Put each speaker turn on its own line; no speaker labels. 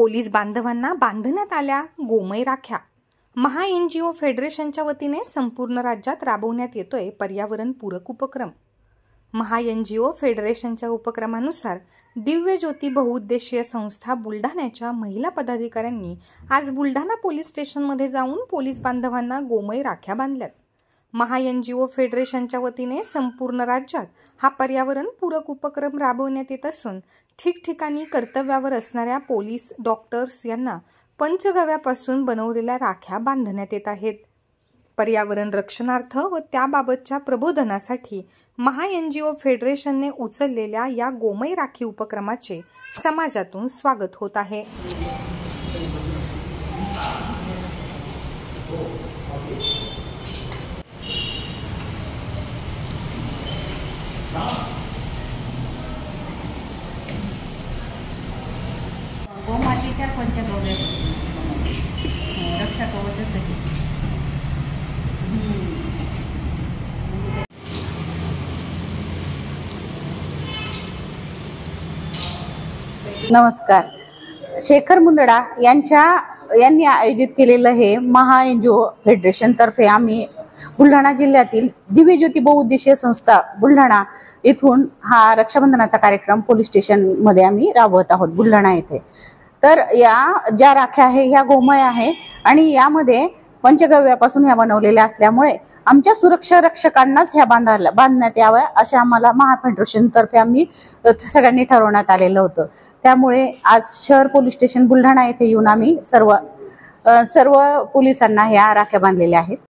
Police बांधवांना बांधण्यात आल्या गोमय राख्या। महा NGO फेडरेशनच्या वतीने संपूर्ण राज्यात राबवण्यात येतोय पर्यावरण पूरक उपक्रम। महा NGO फेडरेशनच्या उपक्रमानुसार दिव्य ज्योती बहुउद्देशीय संस्था बुलढाण्याच्या महिला पदाधिकाऱ्यांनी आज बुलढाणा पोलीस स्टेशनमध्ये जाऊन पोलीस बांधवांना गोमय राख्या बांधल्यात। महा NGO फेडरेशनच्या वतीने संपूर्ण राज्यात हा पर्यावरण पूरक उपक्रम राबवण्यात येत असून ठिकठिकाणी कर्तव्यावर असणाऱ्या पोलीस डॉक्टर्स यांना पंचगव्यापासून बनवलेल्या राख्या बांधण्यात येत आहेत। पर्यावरण रक्षणार्थ व त्याबाबतच्या प्रबोधनासाठी महा NGO फेडरेशनने उचललेल्या या गोमय राखी उपक्रमाचे समाजातून स्वागत होत आहे।
गोमातेच्या पंचगव्यापासून रक्षा कवचच आहे।
नमस्कार। शेखर मुंदडा यांनी आयोजित केलेलं हे महा NGO फेडरेशन तर्फे आम्ही बुलढाणा जिल्ह्यातील दिव्य ज्योती बहुउद्देशीय संस्था बुलढाणा येथून हा रक्षाबंधनाचा कार्यक्रम पोलीस स्टेशन मध्ये आम्ही राबवत आहोत बुलढाणा येथे। तर या ज्या राख्या आहे ह्या गोमय आहे आणि यामध्ये पंचगव्यापासून ह्या बनवलेल्या असल्यामुळे आमच्या सुरक्षा रक्षकांनाच ह्या बांधण्यात याव्या अशा आम्हाला महा फेडरेशन तर्फे आम्ही सगळ्यांनी ठरवण्यात आलेलं होतं। त्यामुळे आज शहर पोलीस स्टेशन बुलढाणा येथे येऊन आम्ही सर्व पोलिसांना ह्या राख्या बांधलेल्या आहेत।